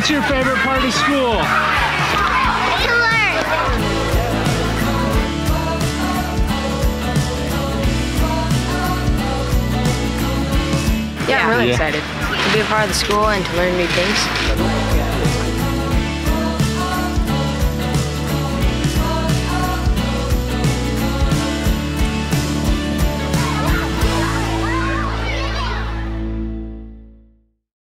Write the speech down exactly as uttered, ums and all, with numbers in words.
What's your favorite part of school? To learn. Yeah, I'm really Yeah. excited to be a part of the school and to learn new things.